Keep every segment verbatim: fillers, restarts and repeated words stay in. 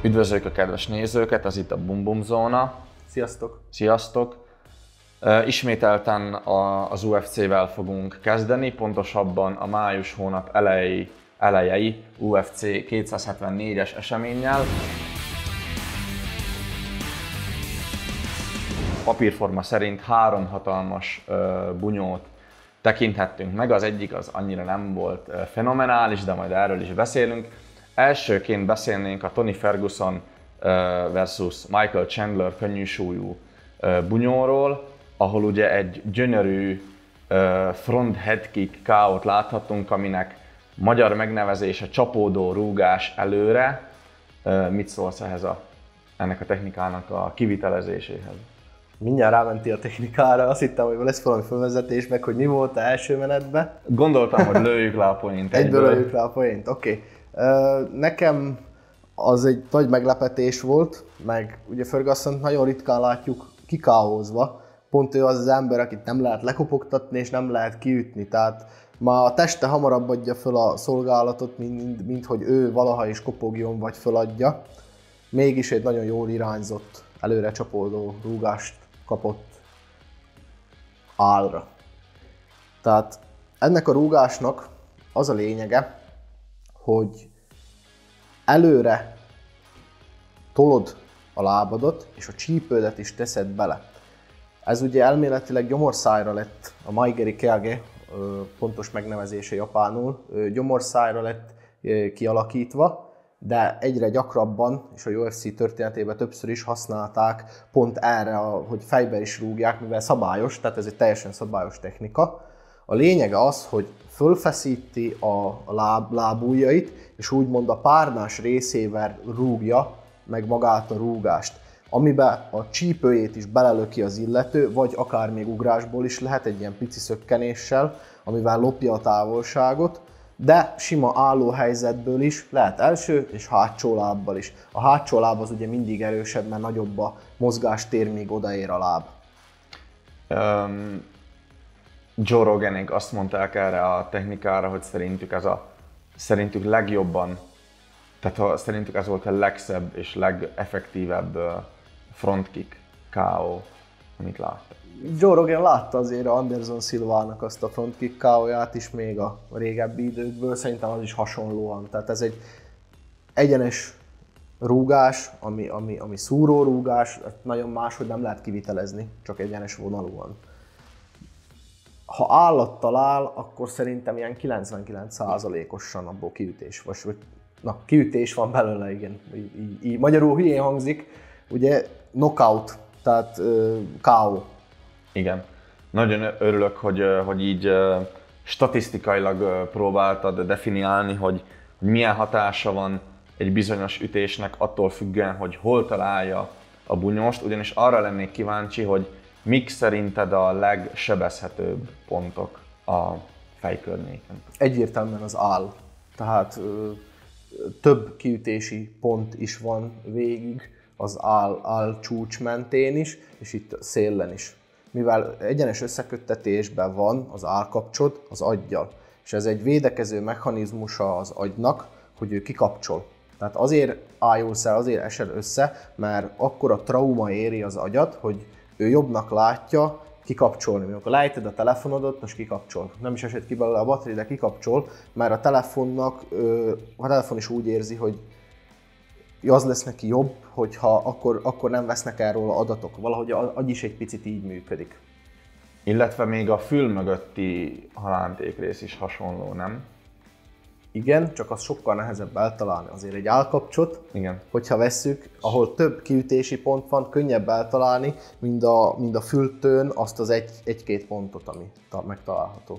Üdvözöljük a kedves nézőket, ez itt a Bum Bum Zóna. Sziasztok! Sziasztok! Ismételten az u ef cé-vel fogunk kezdeni, pontosabban a május hónap elejei, elejei u ef cé kétszázhetvennégyes eseménnyel. Papírforma szerint három hatalmas bunyót tekinthettünk meg, az egyik az annyira nem volt fenomenális, de majd erről is beszélünk. Elsőként beszélnénk a Tony Ferguson versus Michael Chandler könnyűsúlyú bunyóról, ahol ugye egy gyönyörű front head kick ká ó-t láthatunk, aminek magyar megnevezése csapódó rúgás előre. Mit szólsz ehhez a, ennek a technikának a kivitelezéséhez? Mindjárt rámenti a technikára, azt hittem, hogy lesz valami felvezetés, meg hogy mi volt az első menetben. Gondoltam, hogy lőjük le a poént egyből. Egyből lőjük le a poént, oké. Okay. Uh, nekem az egy nagy meglepetés volt, meg ugye Ferguson nagyon ritkán látjuk kikáózva. Pont ő az az ember, akit nem lehet lekopogtatni és nem lehet kiütni. Tehát ma a teste hamarabb adja föl a szolgálatot, mint, mint hogy ő valaha is kopogjon vagy föladja. Mégis egy nagyon jól irányzott, előre csapódó rúgást kapott állra. Tehát ennek a rúgásnak az a lényege, hogy előre tolod a lábadat, és a csípődet is teszed bele. Ez ugye elméletileg gyomorszájra lett, a Maigeri Kage, pontos megnevezése japánul, gyomorszájra lett kialakítva, de egyre gyakrabban, és a u ef cé történetében többször is használták pont erre, hogy fejbe is rúgják, mivel szabályos, tehát ez egy teljesen szabályos technika. A lényege az, hogy fölfeszíti a láb, lábujjait, és úgymond a párnás részével rúgja meg magát a rúgást, amiben a csípőjét is belelöki az illető, vagy akár még ugrásból is lehet egy ilyen pici szökkenéssel, amivel lopja a távolságot, de sima álló helyzetből is lehet első és hátsó lábbal is. A hátsó láb az ugye mindig erősebb, mert nagyobb a mozgástér, míg odaér a láb. Um... Joe Roganék azt mondták erre a technikára, hogy szerintük ez a szerintük legjobban, tehát ha szerintük ez volt a legszebb és legeffektívebb frontkick ká ó, amit láttak. Joe Rogan látta azért Anderson Silvának azt a frontkick ká ó-ját is még a régebbi időkből, szerintem az is hasonlóan. Tehát ez egy egyenes rúgás, ami, ami, ami szúró rúgás, nagyon máshogy nem lehet kivitelezni, csak egyenes vonalúan. Ha állat talál, akkor szerintem ilyen kilencvenkilenc százalékosan abból kiütés, vagy, na, kiütés van belőle, igen. Így, így, így. Magyarul hülyén hangzik, ugye knockout, tehát uh, ká ó. Igen. Nagyon örülök, hogy, hogy így uh, statisztikailag uh, próbáltad definiálni, hogy, hogy milyen hatása van egy bizonyos ütésnek attól függően, hogy hol találja a bunyóst, ugyanis arra lennék kíváncsi, hogy mik szerinted a legsebezhetőbb pontok a fejkörnyéken? Egyértelműen az áll. Tehát ö, több kiütési pont is van végig az áll, áll csúcs mentén is, és itt szélen is. Mivel egyenes összeköttetésben van az állkapcsod az aggyal, és ez egy védekező mechanizmusa az agynak, hogy ő kikapcsol. Tehát azért ájulsz el, azért esel össze, mert akkor a trauma éri az agyat, hogy ő jobbnak látja kikapcsolni. Amikor lejted a telefonodat, most kikapcsol. Nem is esett ki belőle a batéria, de kikapcsol, mert a telefonnak, a telefon is úgy érzi, hogy az lesz neki jobb, hogyha akkor, akkor nem vesznek el róla adatok. Valahogy az agy is egy picit így működik. Illetve még a fül mögötti halántékrész is hasonló, nem? Igen, csak az sokkal nehezebb eltalálni. Azért egy állkapcsot, igen, hogyha vesszük, ahol több kiütési pont van, könnyebb eltalálni, mint a, mint a fültőn azt az egy, egy-két pontot, ami megtalálható.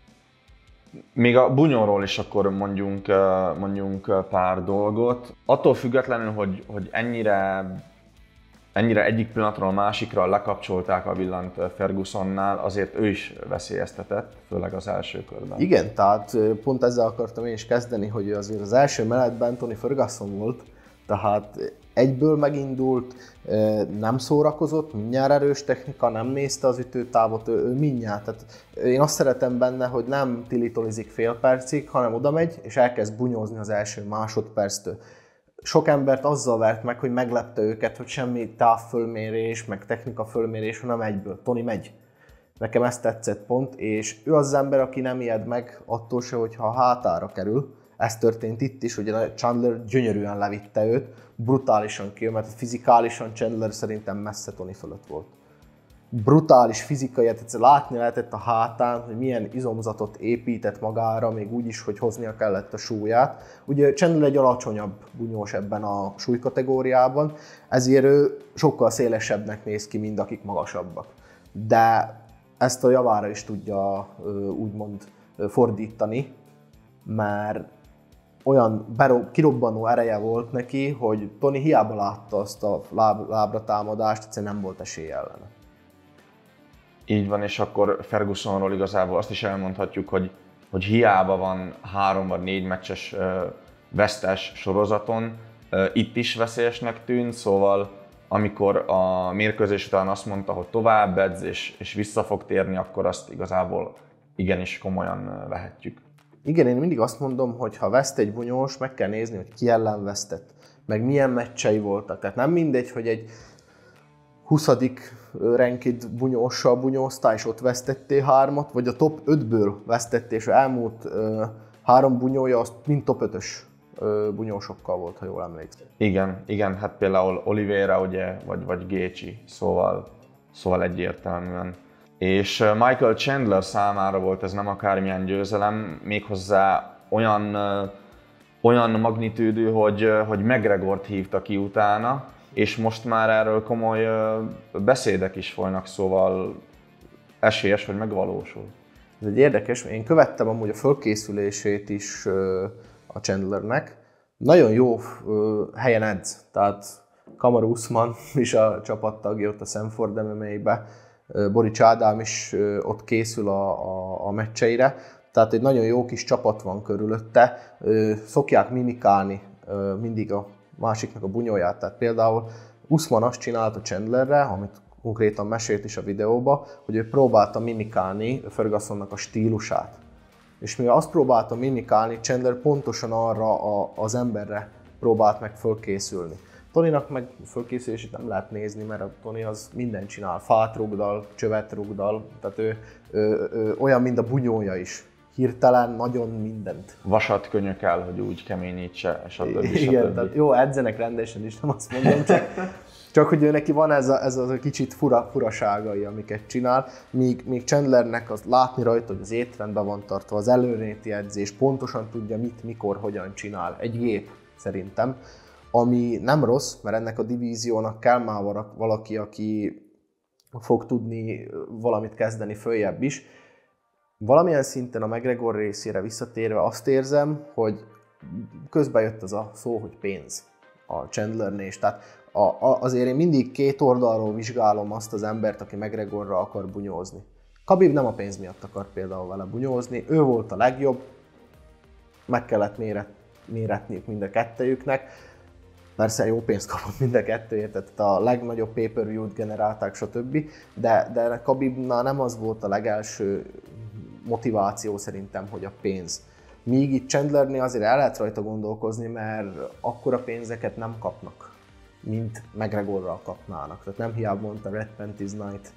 Még a bunyóról is akkor mondjunk, mondjunk pár dolgot. Attól függetlenül, hogy, hogy ennyire, ennyire egyik pillanatról a másikra lekapcsolták a villanyt Fergusonnál, azért ő is veszélyeztetett, főleg az első körben. Igen, tehát pont ezzel akartam én is kezdeni, hogy azért az első menetben Tony Ferguson volt, tehát egyből megindult, nem szórakozott, mindjárt erős technika, nem nézte az ütőtávot, ő, ő mindjárt. Tehát én azt szeretem benne, hogy nem tilitolizik fél percig, hanem oda megy és elkezd bunyózni az első másodperctől. sok embert azzal vert meg, hogy meglepte őket, hogy semmi távfölmérés, meg technika fölmérés, hanem egyből. Tony megy. Nekem ezt tetszett pont, és ő az, az ember, aki nem ijed meg attól se, hogyha a hátára kerül. Ez történt itt is, ugye Chandler gyönyörűen levitte őt, brutálisan ki, mert fizikálisan Chandler szerintem messze Tony fölött volt. Brutális fizikai, egyszer látni lehetett a hátán, hogy milyen izomzatot épített magára, még úgy is, hogy hoznia kellett a súlyát. Ugye Chandler egy alacsonyabb bunyós ebben a súlykategóriában, ezért ő sokkal szélesebbnek néz ki, mint akik magasabbak. De ezt a javára is tudja úgymond fordítani, mert olyan beró, kirobbanó ereje volt neki, hogy Tony hiába látta azt a láb, lábra támadást, egyszerűen nem volt esély ellene. Így van, és akkor Fergusonról igazából azt is elmondhatjuk, hogy, hogy hiába van három vagy négy meccses uh, vesztes sorozaton, uh, itt is veszélyesnek tűnt, szóval amikor a mérkőzés után azt mondta, hogy tovább edz és, és vissza fog térni, akkor azt igazából igenis komolyan vehetjük. Igen, én mindig azt mondom, hogy ha veszt egy bunyós, meg kell nézni, hogy ki ellen vesztett, meg milyen meccsei voltak. Tehát nem mindegy, hogy egy huszadik ranked bunyóssal bunyóztál, és ott vesztettél hármat, vagy a top ötből vesztettél, és az elmúlt uh, három bunyója az mind top ötös uh, bunyósokkal volt, ha jól emlékszem. Igen, igen, hát például Oliveira, ugye, vagy, vagy Gaethje, szóval, szóval egyértelműen. És Michael Chandler számára volt ez nem akármilyen győzelem, méghozzá olyan, olyan magnitűdű, hogy, hogy McGregort hívta ki utána, és most már erről komoly beszédek is folynak, szóval esélyes, hogy megvalósul. Ez egy érdekes, én követtem amúgy a fölkészülését is a Chandlernek. Nagyon jó helyen edz, tehát Kamaru Usman is a csapattagja ott a Sanford em em á-be, Borics Ádám is ott készül a, a, a meccseire, tehát egy nagyon jó kis csapat van körülötte, szokják mimikálni mindig a másiknak a bunyóját, tehát például Usman azt csinálta Chandlerre, amit konkrétan mesélt is a videóba, hogy ő próbálta mimikálni Fergusonnak a stílusát. És mivel azt próbálta mimikálni, Chandler pontosan arra a, az emberre próbált meg fölkészülni. Tonynak meg fölkészülését nem lehet nézni, mert a Tony az mindent csinál, fát rugdal, csövet rugdal, tehát ő, ő, ő, ő olyan, mint a bunyója is. Hirtelen nagyon mindent. Vasat könyökkel, hogy úgy keményítse, stb. Igen, stb. Tehát jó, edzenek rendesen is, nem azt mondom, csak, csak hogy ő neki van ez a, ez a kicsit fura, furaságai, amiket csinál, míg, míg Chandlernek az látni rajta, hogy az étrendben van tartva, az előréti edzés, pontosan tudja mit, mikor, hogyan csinál. Egy gép szerintem, ami nem rossz, mert ennek a divíziónak kell már valaki, aki fog tudni valamit kezdeni följebb is. Valamilyen szinten a McGregor részére visszatérve azt érzem, hogy közben jött az a szó, hogy pénz a Chandlernél is. Tehát a, a, azért én mindig két oldalról vizsgálom azt az embert, aki McGregorra akar bunyózni. Khabib nem a pénz miatt akar például vele bunyózni, ő volt a legjobb, meg kellett méret, méretniük mind a kettejüknek. Persze jó pénzt kapott mind a kettőért, tehát a legnagyobb pay-per-view-t generálták, stb. De, de Khabibnál nem az volt a legelső motiváció szerintem, hogy a pénz. Míg itt Chandlernél azért el lehet rajta gondolkozni, mert akkora pénzeket nem kapnak, mint McGregorral kapnának. Tehát nem hiába mondta Red Panties Night.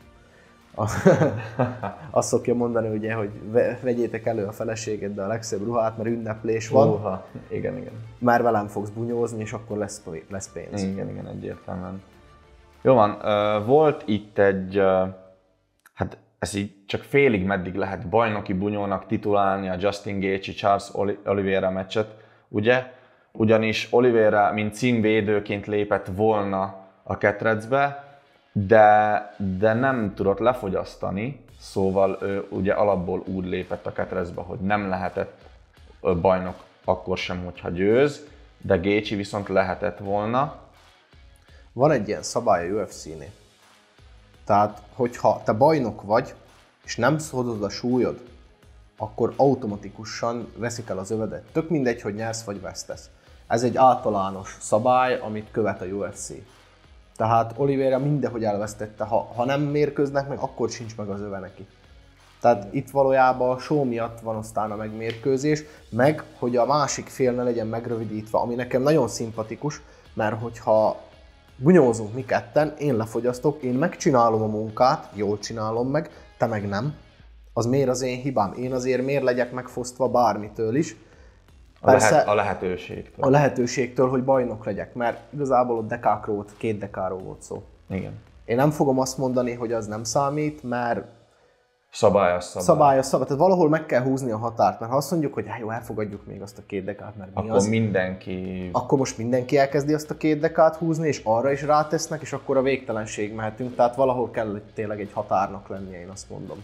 Azt szokja mondani, ugye, hogy vegyétek elő a feleségeddel a legszebb ruhát, mert ünneplés van. Uha. Igen, igen. Már velem fogsz bunyózni, és akkor lesz, lesz pénz. Igen, igen, egyértelműen. Jó van, volt itt egy, hát ez így csak félig meddig lehet bajnoki bunyónak titulálni a Justin Gaethje Charles Oliveira meccset, ugye? Ugyanis Oliveira, mint címvédőként lépett volna a ketrecbe, de, de nem tudott lefogyasztani, szóval ő ugye alapból úgy lépett a ketrecbe, hogy nem lehetett bajnok akkor sem, hogyha győz, de Gaethje viszont lehetett volna. Van egy ilyen szabály a u ef cé-nél. Tehát, hogyha te bajnok vagy, és nem hozod a súlyod, akkor automatikusan veszik el az övedet. Tök mindegy, hogy nyersz vagy vesztesz. Ez egy általános szabály, amit követ a u ef cé. Tehát Oliveira mindenhogy elvesztette, ha, ha nem mérkőznek meg, akkor sincs meg az öve neki. Tehát itt valójában a show miatt van aztán a megmérkőzés, meg hogy a másik fél ne legyen megrövidítve, ami nekem nagyon szimpatikus, mert hogyha bunyózunk mi ketten, én lefogyasztok, én megcsinálom a munkát, jól csinálom meg, te meg nem. Az miért az én hibám? Én azért miért legyek megfosztva bármitől is? Persze, a, lehet, a lehetőségtől. A lehetőségtől, hogy bajnok legyek, mert igazából ott dekákról, két dekáról volt szó. Igen. Én nem fogom azt mondani, hogy az nem számít, mert szabály az szabály. Szabály az szabály. Tehát valahol meg kell húzni a határt, mert ha azt mondjuk, hogy hát jó, elfogadjuk még azt a két dekát, mert mi akkor az, mindenki... akkor most mindenki elkezdi azt a két dekát húzni, és arra is rátesznek, és akkor a végtelenség mehetünk. Tehát valahol kell tényleg egy határnak lennie, én azt mondom.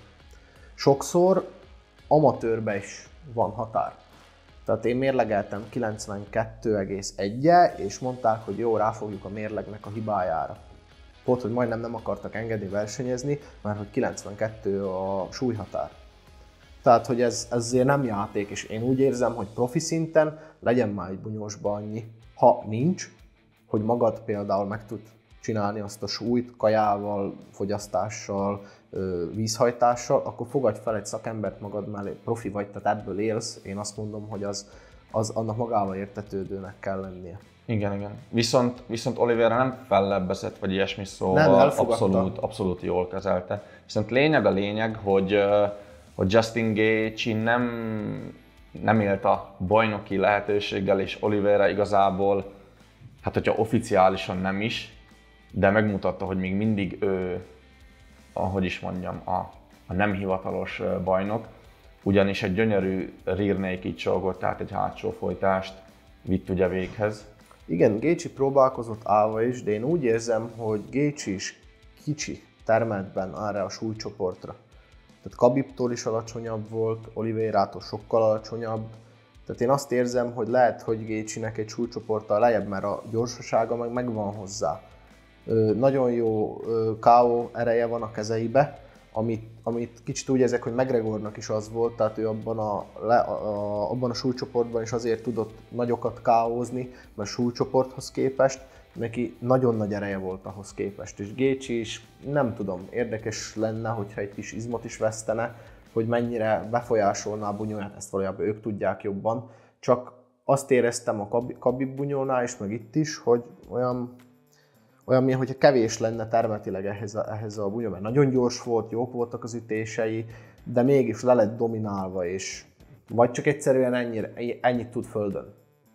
Sokszor amatőrben is van határ. Tehát én mérlegeltem kilencvenkettő egész egy-jel, és mondták, hogy jó, ráfogjuk a mérlegnek a hibájára. Volt, hogy majdnem nem akartak engedni versenyezni, mert hogy kilencvenkettő a súlyhatár. Tehát, hogy ez, ez azért nem játék, és én úgy érzem, hogy profi szinten legyen már egy bunyósban annyi. Ha nincs, hogy magad például meg tud csinálni azt a súlyt kajával, fogyasztással, vízhajtással, akkor fogadj fel egy szakembert magad mellé, profi vagy, tehát ebből élsz, én azt mondom, hogy az, az annak magával értetődőnek kell lennie. Igen, igen. Viszont, viszont Oliveira nem fellebbezett, vagy ilyesmi, szóval nem, abszolút, abszolút jól kezelte. Viszont lényeg a lényeg, hogy, hogy Justin Gaethje nem, nem élt a bajnoki lehetőséggel, és Oliveira igazából, hát hogyha oficiálisan nem is, de megmutatta, hogy még mindig ő, ahogy is mondjam, a, a nem hivatalos bajnok, ugyanis egy gyönyörű rear naked choke, tehát egy hátsó folytást vitt ugye véghez. Igen, Gaethje próbálkozott állva is, de én úgy érzem, hogy Gaethje is kicsi termetben erre a súlycsoportra. Tehát Khabibtól is alacsonyabb volt, Oliveirától sokkal alacsonyabb. Tehát én azt érzem, hogy lehet, hogy Gaethje-nek egy súlycsoporttal lejjebb, mert a gyorsasága meg megvan hozzá. Ö, nagyon jó ká ó ereje van a kezeibe, amit, amit kicsit úgy érzek, hogy McGregornak is az volt, tehát ő abban a, le, a, abban a súlycsoportban is azért tudott nagyokat ká ó-zni, mert súlycsoporthoz képest neki nagyon nagy ereje volt ahhoz képest. És Gaethje is, nem tudom, érdekes lenne, hogyha egy kis izmot is vesztene, hogy mennyire befolyásolná a bunyóját, ezt valójában ők tudják jobban. Csak azt éreztem a Khabib bunyónál is, meg itt is, hogy olyan, olyan milyen, hogyha kevés lenne termetileg ehhez a, ehhez a bunyó, mert nagyon gyors volt, jók voltak az ütései, de mégis le lett dominálva, és vagy csak egyszerűen ennyire, ennyit tud földön.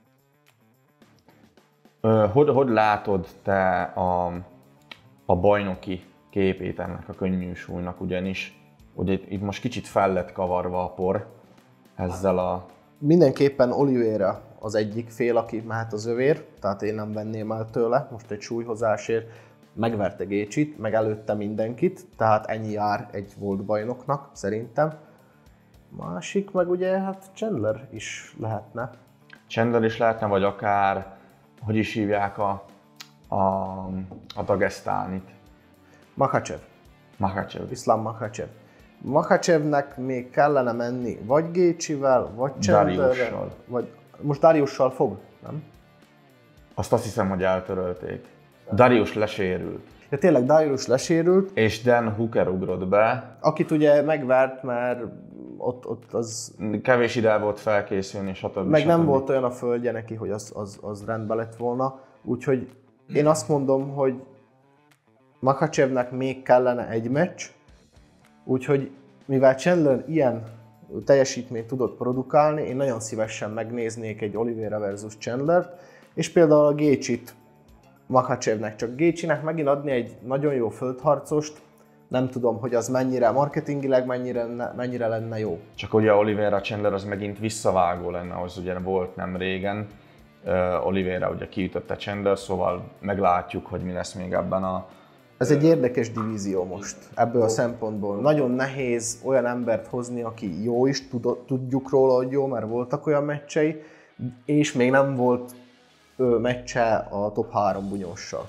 Hogy, hogy látod te a, a bajnoki képét ennek a könnyű súlynak, ugyanis ugye itt most kicsit fel lett kavarva a por ezzel a... Mindenképpen Oliveira az egyik fél, aki mehet az övér, tehát én nem venném el tőle, most egy súlyhozásért megverte Gaethje-t, meg előtte mindenkit, tehát ennyi jár egy volt bajnoknak szerintem. Másik meg ugye hát Chandler is lehetne. Chandler is lehetne, vagy akár, hogy is hívják a, a, a dagesztánit? Makhachev. Makhachev. Islam Makhachev. Makhachevnek még kellene menni vagy Gaethje-vel, vagy Chandlerrel, vagy most Dariusszal fog, nem? Azt azt hiszem, hogy eltörölték. Darius lesérült. Ja tényleg, Darius lesérült. És Dan Hooker ugrott be. Akit ugye megvert, mert ott, ott az... Kevés ide volt felkészülni, stb. Meg stb. nem volt olyan a földje neki, hogy az, az, az rendben lett volna. Úgyhogy én azt mondom, hogy Makhachevnek még kellene egy meccs. Úgyhogy mivel Chandler ilyen teljesítményt tudott produkálni, én nagyon szívesen megnéznék egy Oliveira versus Chandlert, és például a Gaethje-t Makhachevnek, csak Gaethje-nek megint adni egy nagyon jó földharcost, nem tudom, hogy az mennyire marketingileg mennyire, mennyire lenne jó. Csak ugye Oliveira Chandler az megint visszavágó lenne, az ugye volt nem régen. Uh, Oliveira ugye kiütötte Chandler, szóval meglátjuk, hogy mi lesz még ebben a... Ez egy érdekes divízió most, ebből a szempontból. Nagyon nehéz olyan embert hozni, aki jó is, tudjuk róla, hogy jó, mert voltak olyan meccsei, és még nem volt ő, meccse a top három bunyóssal.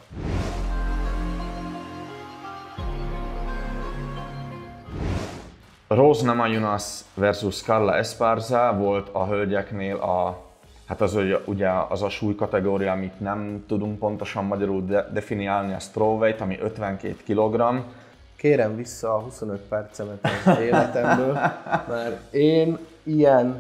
Rose Namajunas versus Carla Esparza volt a hölgyeknél a, hát az ugye az a súlykategória, amit nem tudunk pontosan magyarul de, definiálni, a strawweight, ami ötvenkét kilogramm. kérem vissza a huszonöt percemet az életemből, mert én ilyen,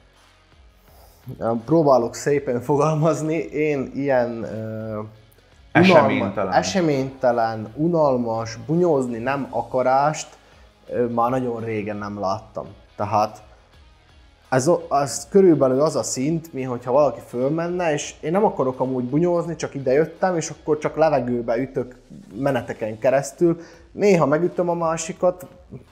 próbálok szépen fogalmazni, én ilyen uh, eseménytelen. eseménytelen, unalmas, bunyózni nem akarást uh, már nagyon régen nem láttam. Tehát ez, ez körülbelül az a szint, mi hogyha valaki fölmenne, és én nem akarok amúgy bunyózni, csak ide jöttem, és akkor csak levegőbe ütök meneteken keresztül. Néha megütöm a másikat,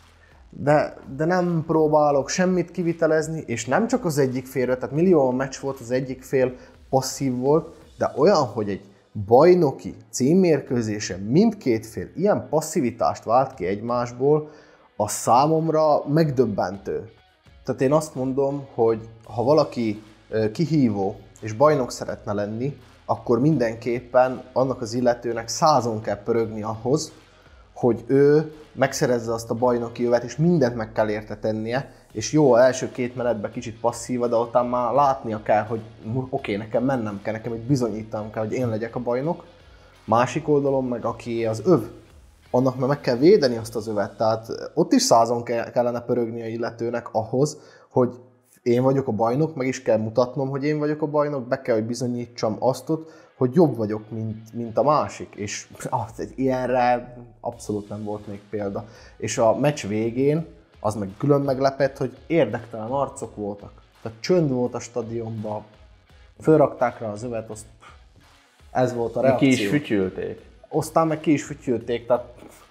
de, de nem próbálok semmit kivitelezni, és nem csak az egyik félre, tehát millió meccs volt, az egyik fél passzív volt, de olyan, hogy egy bajnoki címmérkőzésen mindkét fél ilyen passzivitást vált ki egymásból, az számomra megdöbbentő. Tehát én azt mondom, hogy ha valaki kihívó és bajnok szeretne lenni, akkor mindenképpen annak az illetőnek százon kell pörögni ahhoz, hogy ő megszerezze azt a bajnoki jövet, és mindent meg kell érte tennie, és jó, az első két menetben kicsit passzíva, de utána már látnia kell, hogy oké, okay, nekem mennem kell, nekem egy bizonyítanom kell, hogy én legyek a bajnok. Másik oldalon meg aki az öv, annak meg meg kell védeni azt az övet, tehát ott is százon kellene pörögni a illetőnek ahhoz, hogy én vagyok a bajnok, meg is kell mutatnom, hogy én vagyok a bajnok, be kell, hogy bizonyítsam azt, hogy jobb vagyok, mint, mint a másik, és ah, ilyenre abszolút nem volt még példa. És a meccs végén az meg külön meglepett, hogy érdektelen arcok voltak. Tehát csönd volt a stadionban, fölrakták rá az övet, azt, ez volt a reakció. Ki is fütyülték. Aztán meg ki is fütyülték, tehát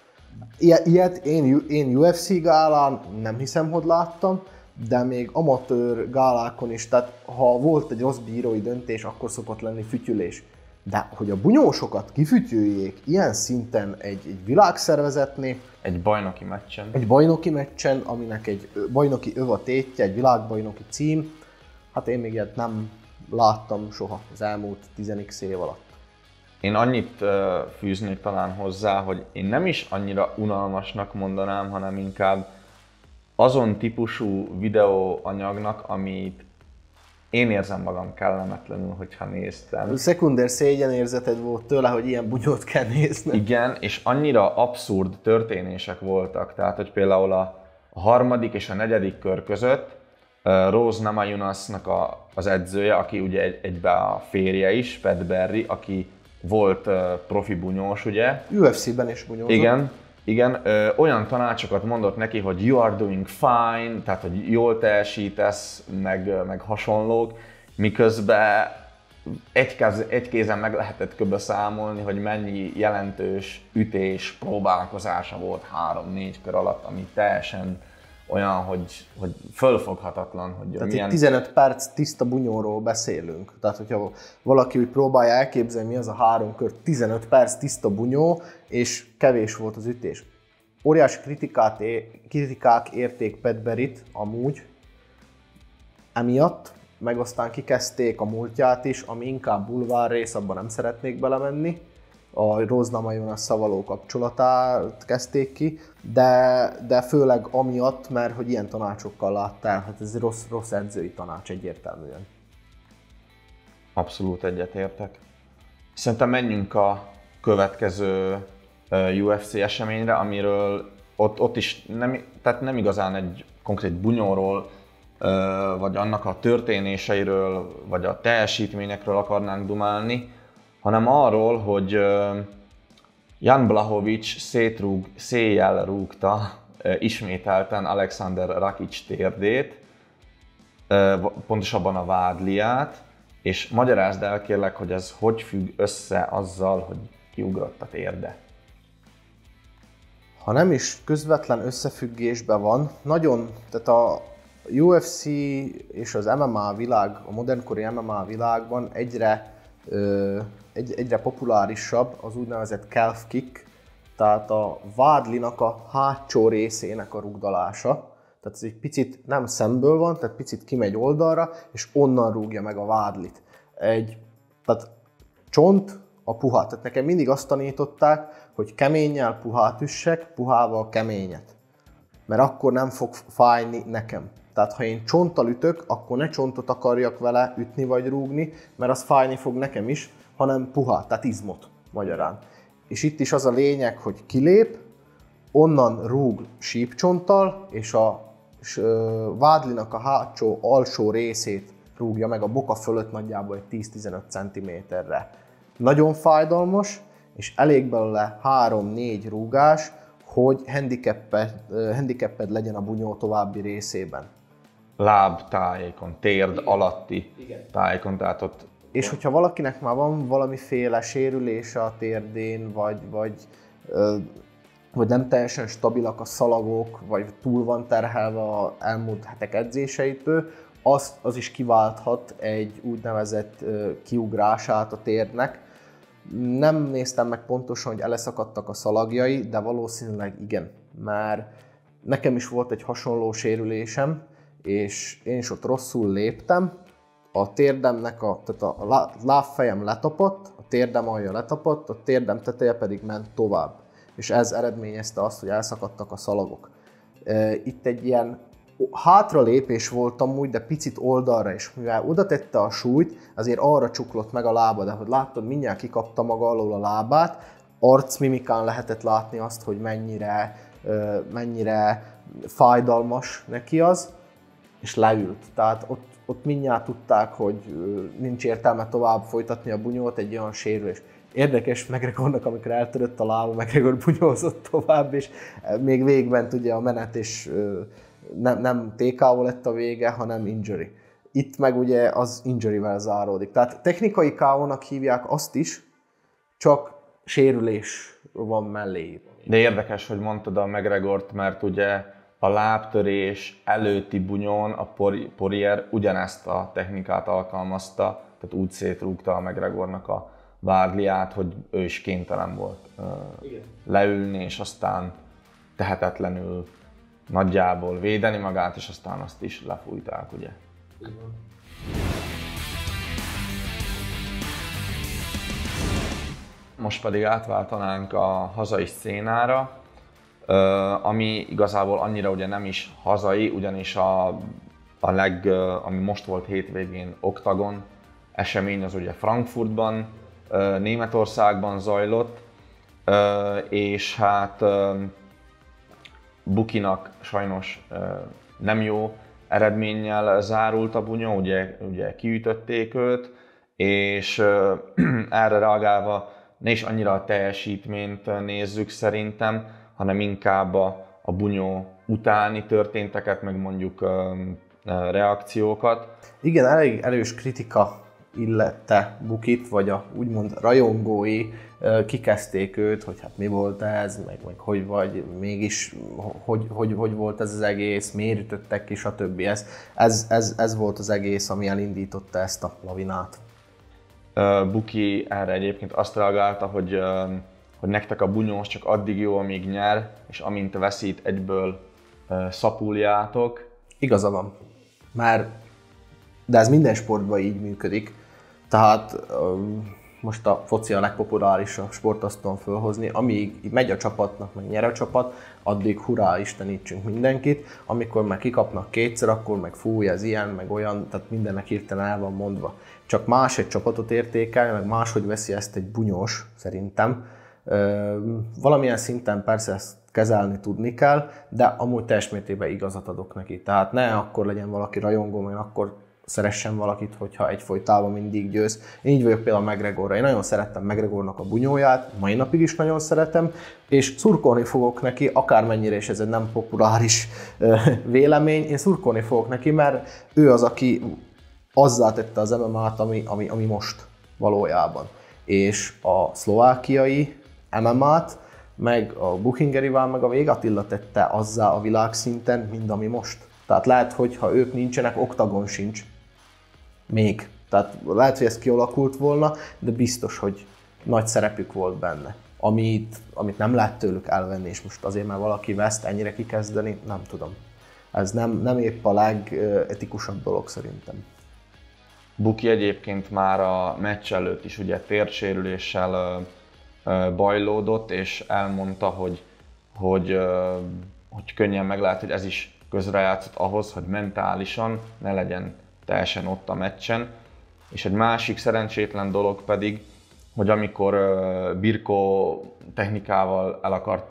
ilyet én, én u ef cé gálán nem hiszem, hogy láttam, de még amatőr gálákon is, tehát ha volt egy rossz bírói döntés, akkor szokott lenni fütyülés. De hogy a bunyósokat kifütyüljék ilyen szinten egy, egy világszervezetnél, egy bajnoki meccsen, egy bajnoki meccsen, aminek egy bajnoki öv a tétje, egy világbajnoki cím, hát én még ilyet nem láttam soha az elmúlt tíz x év alatt. Én annyit uh, fűznék talán hozzá, hogy én nem is annyira unalmasnak mondanám, hanem inkább azon típusú videóanyagnak, amit én érzem magam kellemetlenül, hogyha néztem. Szekunder szégyenérzeted volt tőle, hogy ilyen bunyót kell nézni. Igen, és annyira abszurd történések voltak, tehát hogy például a harmadik és a negyedik kör között uh, Rose Namajunas-nak a, az edzője, aki ugye egy, egyben a férje is, Pat Barry, aki volt uh, profi bunyós, ugye? u ef cé-ben is bunyózott. Igen, igen ö, olyan tanácsokat mondott neki, hogy you are doing fine, tehát hogy jól teljesítesz, meg, meg hasonlók, miközben egy, kez, egy kézen meg lehetett köbbe számolni, hogy mennyi jelentős ütés, próbálkozása volt három-négy kör alatt, ami teljesen olyan, hogy, hogy fölfoghatatlan, hogy tehát milyen... tizenöt perc tiszta bunyóról beszélünk. Tehát, hogyha valaki úgy próbálja elképzelni, mi az a három kör, tizenöt perc tiszta bunyó, és kevés volt az ütés. Óriási kritikát, kritikák érték Pat Barryt amúgy, emiatt, meg aztán kikezdték a múltját is, ami inkább bulvár rész, abban nem szeretnék belemenni. A Rose Namajunas-szal való kapcsolatát kezdték ki, de, de főleg amiatt, mert hogy ilyen tanácsokkal láttál, hát ez rossz, rossz edzői tanács egyértelműen. Abszolút egyetértek. Szerintem menjünk a következő u ef cé eseményre, amiről ott, ott is nem, tehát nem igazán egy konkrét bunyóról, vagy annak a történéseiről, vagy a teljesítményekről akarnánk dumálni, hanem arról, hogy Jan Blachowicz szétrúg, széjjel rúgta ismételten Alexander Rakic térdét, pontosabban a vádliát, és magyarázd el kérlek, hogy ez hogy függ össze azzal, hogy kiugrott a térde. Ha nem is közvetlen összefüggésben van, nagyon, tehát a u ef cé és az em em á világ, a modernkori em em á világban egyre ö, egy, egyre populárisabb az úgynevezett calf kick, tehát a vádlinak a hátsó részének a rugdalása. Tehát ez egy picit nem szemből van, tehát picit kimegy oldalra, és onnan rúgja meg a vádlit. Egy, tehát csont a puha. Tehát nekem mindig azt tanították, hogy keménnyel puhát üssek, puhával keményet. Mert akkor nem fog fájni nekem. Tehát ha én csonttal ütök, akkor ne csontot akarjak vele ütni vagy rúgni, mert az fájni fog nekem is, hanem puhát, tehát izmot magyarán. És itt is az a lényeg, hogy kilép, onnan rúg sípcsonttal, és a és, ö, vádlinak a hátsó alsó részét rúgja meg a boka fölött nagyjából egy tíz-tizenöt centiméterre. Nagyon fájdalmas, és elég belőle három-négy rúgás, hogy handicapped, handicapped legyen a bunyó további részében. Láb tájékon, térd alatti Igen. tájékon, tehát ott... És hogyha valakinek már van valamiféle sérülése a térdén, vagy, vagy, vagy nem teljesen stabilak a szalagok, vagy túl van terhelve az elmúlt hetek edzéseitől, az, az is kiválthat egy úgynevezett kiugrását a térdnek. Nem néztem meg pontosan, hogy eleszakadtak a szalagjai, de valószínűleg igen, mert nekem is volt egy hasonló sérülésem, és én is ott rosszul léptem, a térdemnek a, tehát a lábfejem letapott, a térdem alja letapott, a térdem teteje pedig ment tovább. És ez eredményezte azt, hogy elszakadtak a szalagok. Itt egy ilyen hátralépés volt amúgy, de picit oldalra is, mivel oda tette a súlyt, azért arra csuklott meg a lába, de hogy láttad, mindjárt kikapta maga alól a lábát, arcmimikán lehetett látni azt, hogy mennyire, mennyire fájdalmas neki az, és leült. Tehát ott, ott mindjárt tudták, hogy nincs értelme tovább folytatni a bunyót, egy olyan sérülés. Érdekes McGregornak, amikor eltörött a lába, McGregor bunyózott tovább, és még végigment ugye a menet, és nem, nem té ká ó lett a vége, hanem injury. Itt meg ugye az injury-vel záródik. Tehát technikai ká ó-nak hívják azt is, csak sérülés van mellé. De érdekes, hogy mondtad a McGregort, mert ugye a lábtörés előtti bunyón a Poirier ugyanezt a technikát alkalmazta, tehát úgy szétrúgta a McGregornak a vádliát, hogy ő is kénytelen volt Igen. leülni, és aztán tehetetlenül nagyjából védeni magát, és aztán azt is lefújták, ugye? Igen. Most pedig átváltanánk a hazai szcénára, ami igazából annyira ugye nem is hazai, ugyanis a, a leg, ami most volt hétvégén Oktagon esemény, az ugye Frankfurtban, Németországban zajlott, és hát Bukinak sajnos nem jó eredménnyel zárult a bunyó, ugye, ugye kiütötték őt, és erre reagálva ne is annyira a teljesítményt nézzük szerintem, hanem inkább a, a bunyó utáni történteket, meg mondjuk reakciókat. Igen, elég erős kritika illette Bukit, vagy a úgymond rajongói kikezdték őt, hogy hát mi volt ez, meg, meg hogy vagy, mégis hogy, hogy, hogy volt ez az egész, miért ütöttek ki, stb. Ez, ez, ez, ez volt az egész, ami elindította ezt a lavinát. Buki erre egyébként azt reagálta, hogy, hogy nektek a bunyós csak addig jó, amíg nyer, és amint veszít, egyből szapuljátok. Igaza van. Már, de ez minden sportban így működik. Tehát most a foci a legpopulárisabb sport, azt tudom fölhozni, amíg megy a csapatnak, meg nyer a csapat, addig hurrá, istenítsünk mindenkit. Amikor meg kikapnak kétszer, akkor meg fúj, ez ilyen, meg olyan, tehát mindennek hirtelen el van mondva. Csak más egy csapatot értékel, meg máshogy veszi ezt egy bunyós, szerintem. Valamilyen szinten persze ezt kezelni tudni kell, de amúgy teljes mértékben igazat adok neki. Tehát ne akkor legyen valaki rajongó, meg akkor szeressen valakit, hogyha egyfolytában mindig győz. Én így vagyok például McGregorra. Én nagyon szerettem McGregornak a bunyóját, mai napig is nagyon szeretem, és szurkolni fogok neki, akármennyire is ez egy nem populáris vélemény, én szurkolni fogok neki, mert ő az, aki azzá tette az em em á-t, ami, ami, ami most valójában. És a szlovákiai em em á-t, meg a Buchingerivel, meg a Vég Attila tette azzá a világszinten, mint ami most. Tehát lehet, hogy ha ők nincsenek, Oktagon sincs. Még. Tehát lehet, hogy ez kialakult volna, de biztos, hogy nagy szerepük volt benne. Amit, amit nem lehet tőlük elvenni, és most azért, mert valaki veszt, ennyire kikezdeni, nem tudom. Ez nem, nem épp a legetikusabb dolog szerintem. Buki egyébként már a meccs előtt is ugye térsérüléssel bajlódott, és elmondta, hogy, hogy, hogy könnyen meg lehet, hogy ez is közrejátszott ahhoz, hogy mentálisan ne legyen teljesen ott a meccsen. És egy másik szerencsétlen dolog pedig, hogy amikor Birko technikával el akarta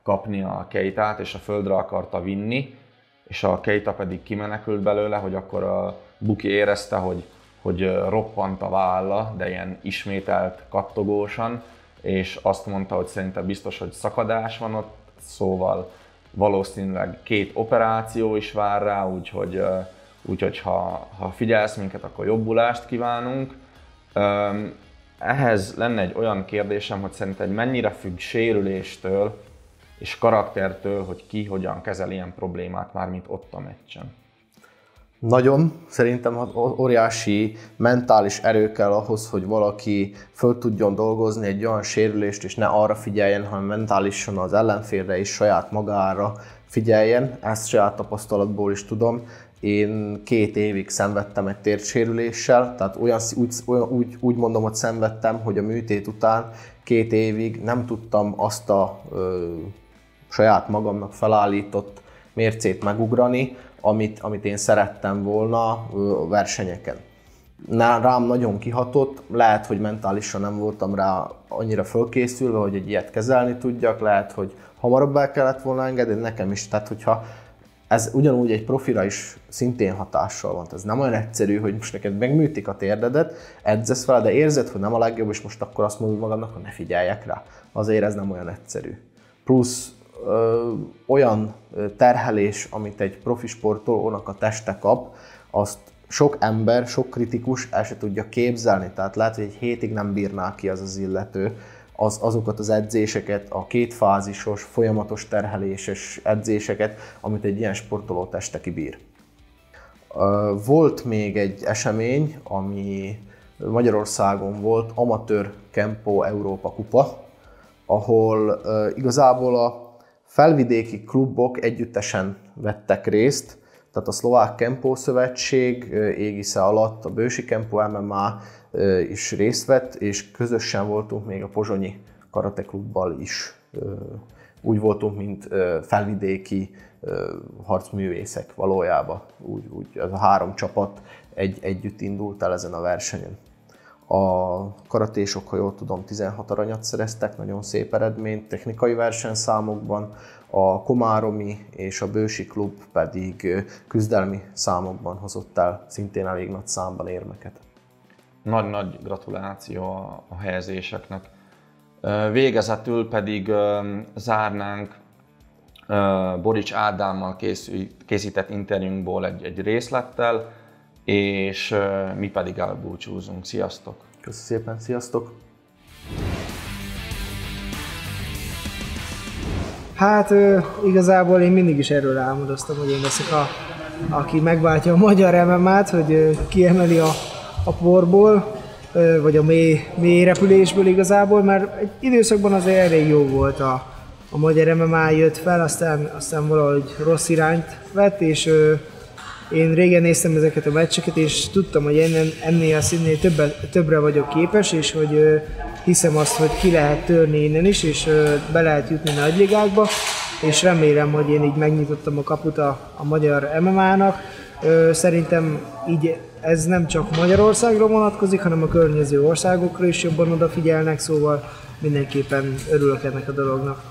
kapni a Keitát, és a földre akarta vinni, és a Keita pedig kimenekült belőle, hogy akkor a Buki érezte, hogy, hogy roppant a válla, de ilyen ismételt kattogósan, és azt mondta, hogy szerinte biztos, hogy szakadás van ott, szóval valószínűleg két operáció is vár rá, úgyhogy, úgyhogy ha, ha figyelsz minket, akkor jobbulást kívánunk. Ehhez lenne egy olyan kérdésem, hogy szerinted mennyire függ sérüléstől és karaktertől, hogy ki hogyan kezel ilyen problémát már, mint ott a meccsen? Nagyon. Szerintem óriási mentális erő kell ahhoz, hogy valaki föl tudjon dolgozni egy olyan sérülést, és ne arra figyeljen, hanem mentálisan az ellenfélre és saját magára figyeljen. Ezt saját tapasztalatból is tudom. Én két évig szenvedtem egy térsérüléssel, tehát olyan, úgy, olyan, úgy, úgy mondom, hogy szenvedtem, hogy a műtét után két évig nem tudtam azt a ö, saját magamnak felállított mércét megugrani, amit, amit én szerettem volna a versenyeken. Rám nagyon kihatott, lehet, hogy mentálisan nem voltam rá annyira fölkészülve, hogy egy ilyet kezelni tudjak, lehet, hogy hamarabb el kellett volna engedni, nekem is, tehát hogyha ez ugyanúgy egy profira is szintén hatással van, ez nem olyan egyszerű, hogy most neked megműtik a térdedet, edzesz fel, de érzed, hogy nem a legjobb, és most akkor azt mondod magadnak, hogy ne figyeljek rá. Azért ez nem olyan egyszerű. Plusz Ö, olyan terhelés, amit egy profi sportolónak a teste kap, azt sok ember, sok kritikus el se tudja képzelni. Tehát lehet, hogy egy hétig nem bírná ki az az illető az, azokat az edzéseket, a kétfázisos, folyamatos terheléses edzéseket, amit egy ilyen sportoló teste kibír. Ö, volt még egy esemény, ami Magyarországon volt, amatőr Kempo Európa kupa, ahol ö, igazából a felvidéki klubok együttesen vettek részt, tehát a Szlovák Kempo Szövetség égisze alatt a Bősi Kempo em em á is részt vett, és közösen voltunk még a Pozsonyi Karate Klubbal is. Úgy voltunk, mint felvidéki harcművészek valójában. Úgy, úgy ez a három csapat egy, együtt indult el ezen a versenyen. A karatésok, ha jól tudom, tizenhat aranyat szereztek, nagyon szép eredményt technikai versenyszámokban, a komáromi és a Bősi klub pedig küzdelmi számokban hozott el szintén elég nagy számban érmeket. Nagy-nagy gratuláció a, a helyezéseknek. Végezetül pedig zárnánk Borics Ádámmal készített interjúnkból egy, egy részlettel, és mi pedig elbúcsúzunk. Sziasztok! Köszönöm szépen, sziasztok! Hát igazából én mindig is erről álmodoztam, hogy én leszek a, aki megváltja a magyar em em á-t, hogy kiemeli a, a porból, vagy a mély, mély repülésből igazából, mert egy időszakban azért elég jó volt a, a magyar em em á, jött fel, aztán, aztán valahogy rossz irányt vett, és én régen néztem ezeket a meccseket, és tudtam, hogy ennél, ennél a színnél többre, többre vagyok képes, és hogy ö, hiszem azt, hogy ki lehet törni innen is, és ö, be lehet jutni nagyligákba, és remélem, hogy én így megnyitottam a kaput a, a magyar em em á-nak. Ö, szerintem így ez nem csak Magyarországra vonatkozik, hanem a környező országokra is jobban odafigyelnek, szóval mindenképpen örülök ennek a dolognak.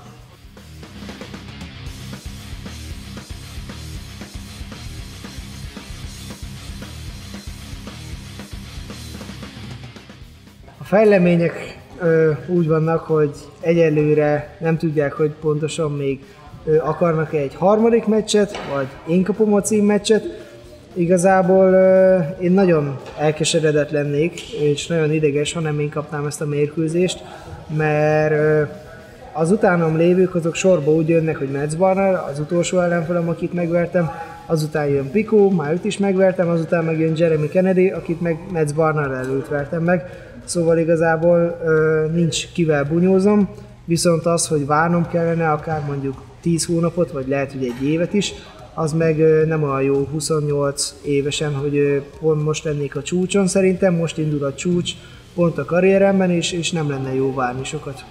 A fejlemények ö, úgy vannak, hogy egyelőre nem tudják, hogy pontosan még ö, akarnak-e egy harmadik meccset, vagy én kapom a címmeccset. Igazából ö, én nagyon elkeseredett lennék, és nagyon ideges, ha nem én kapnám ezt a mérkőzést, mert ö, az utánam lévők azok sorba úgy jönnek, hogy Metz Barner, az utolsó ellenfelem, akit megvertem, azután jön Pico, már őt is megvertem, azután meg jön Jeremy Kennedy, akit meg Metz Barner előtt vertem meg. Szóval igazából ö, nincs kivel bunyózom, viszont az, hogy várnom kellene akár mondjuk tíz hónapot, vagy lehet, hogy egy évet is, az meg ö, nem olyan jó huszonnyolc évesen, hogy ö, pont most lennék a csúcson szerintem, most indul a csúcs pont a karrieremben, és, és nem lenne jó várni sokat.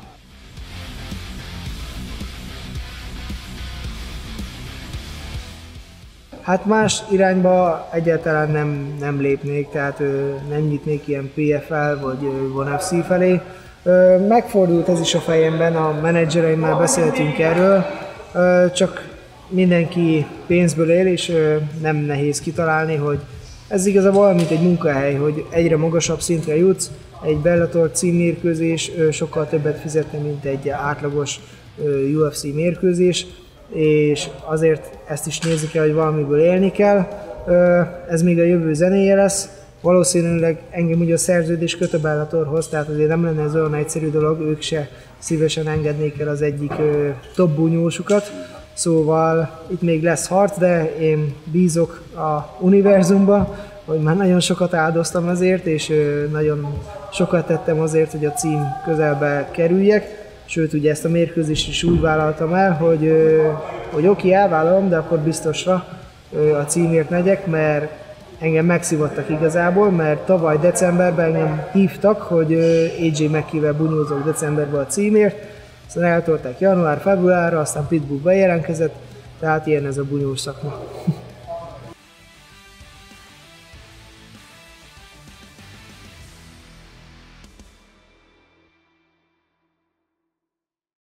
Hát más irányba egyáltalán nem, nem lépnék, tehát ö, nem nyitnék ilyen pé ef el vagy ö, ONE ef cé felé. Megfordult ez is a fejemben, a menedzsereimmel beszéltünk erről, csak mindenki pénzből él, és nem nehéz kitalálni, hogy ez igazából olyan, mint egy munkahely, hogy egyre magasabb szintre jutsz, egy Bellator címmérkőzés sokkal többet fizetne, mint egy átlagos U F C mérkőzés, és azért ezt is nézni kell, hogy valamiből élni kell. Ez még a jövő zenéje lesz. Valószínűleg engem ugye a szerződés köt a Bellatorhoz, tehát azért nem lenne ez olyan egyszerű dolog, ők se szívesen engednék el az egyik top bunyósukat. Szóval itt még lesz harc, de én bízok a univerzumba, hogy már nagyon sokat áldoztam azért, és nagyon sokat tettem azért, hogy a cím közelbe kerüljek. Sőt, ugye ezt a mérkőzést is úgy vállaltam el, hogy, hogy oké, elvállalom, de akkor biztosra a címért megyek, mert engem megszívottak igazából, mert tavaly decemberben engem hívtak, hogy á jé McKee-vel bunyózok decemberben a címért, aztán eltolták január, februárra, aztán Pitbull bejelentkezett, tehát ilyen ez a bunyós szakma.